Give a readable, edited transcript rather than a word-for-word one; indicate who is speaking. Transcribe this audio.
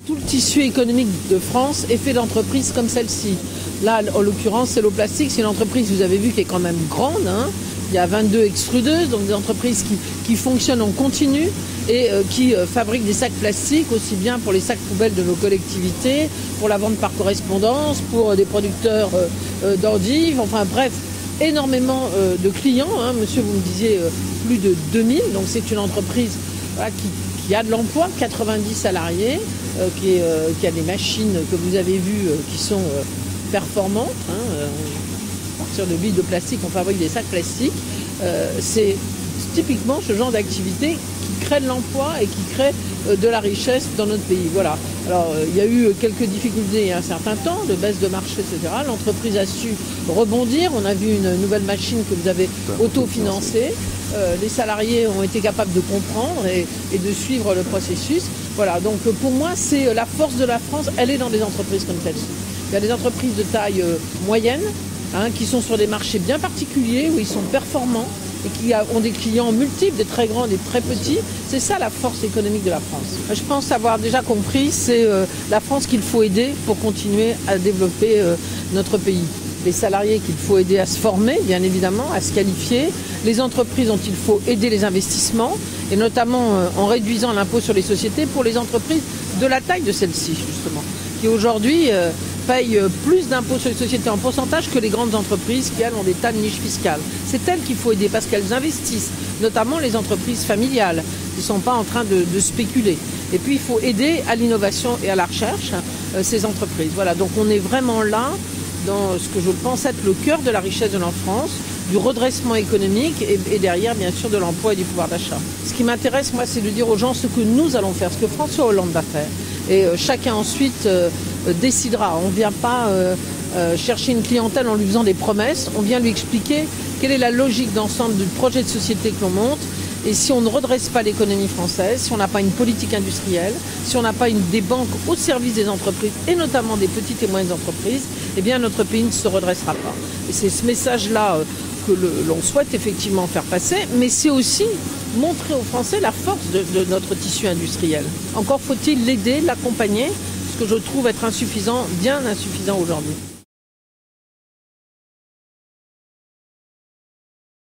Speaker 1: Tout le tissu économique de France est fait d'entreprises comme celle-ci. Là, en l'occurrence, Celloplastic, c'est une entreprise, vous avez vu, qui est quand même grande, hein. Il y a 22 extrudeuses, donc des entreprises qui fonctionnent en continu et qui fabriquent des sacs plastiques, aussi bien pour les sacs poubelles de nos collectivités, pour la vente par correspondance, pour des producteurs d'endives, enfin bref, énormément de clients, hein. Monsieur, vous me disiez plus de 2000, donc c'est une entreprise voilà, qui a de l'emploi, 90 salariés, qui a des machines que vous avez vues qui sont performantes, hein. À partir de billes de plastique, on fabrique des sacs plastiques. C'est typiquement ce genre d'activité qui crée de l'emploi et qui crée de la richesse dans notre pays. Voilà. Alors, il y a eu quelques difficultés il y a un certain temps, de baisse de marché, etc. L'entreprise a su rebondir. On a vu une nouvelle machine que vous avez autofinancée. Les salariés ont été capables de comprendre et de suivre le processus. Voilà. Donc, pour moi, c'est la force de la France. Elle est dans des entreprises comme celle-ci. Il y a des entreprises de taille moyenne, hein, qui sont sur des marchés bien particuliers, où ils sont performants et qui ont des clients multiples, des très grands, des très petits. C'est ça la force économique de la France. Je pense avoir déjà compris, c'est la France qu'il faut aider pour continuer à développer notre pays. Les salariés qu'il faut aider à se former, bien évidemment, à se qualifier. Les entreprises dont il faut aider les investissements, et notamment en réduisant l'impôt sur les sociétés pour les entreprises de la taille de celle-ci, justement, qui aujourd'hui payent plus d'impôts sur les sociétés en pourcentage que les grandes entreprises qui, elles, ont des tas de niches fiscales. C'est elles qu'il faut aider parce qu'elles investissent, notamment les entreprises familiales qui ne sont pas en train de spéculer. Et puis, il faut aider à l'innovation et à la recherche ces entreprises. Voilà, donc on est vraiment là dans ce que je pense être le cœur de la richesse de la France, du redressement économique et derrière, bien sûr, de l'emploi et du pouvoir d'achat. Ce qui m'intéresse, moi, c'est de dire aux gens ce que nous allons faire, ce que François Hollande va faire. Et chacun ensuite décidera. On ne vient pas chercher une clientèle en lui faisant des promesses, on vient lui expliquer quelle est la logique d'ensemble du projet de société que l'on monte. Et si on ne redresse pas l'économie française, si on n'a pas une politique industrielle, si on n'a pas des banques au service des entreprises, et notamment des petites et moyennes entreprises, eh bien notre pays ne se redressera pas. Et c'est ce message-là que l'on souhaite effectivement faire passer, mais c'est aussi montrer aux Français la force de notre tissu industriel. Encore faut-il l'aider, l'accompagner, ce que je trouve être insuffisant, bien insuffisant aujourd'hui.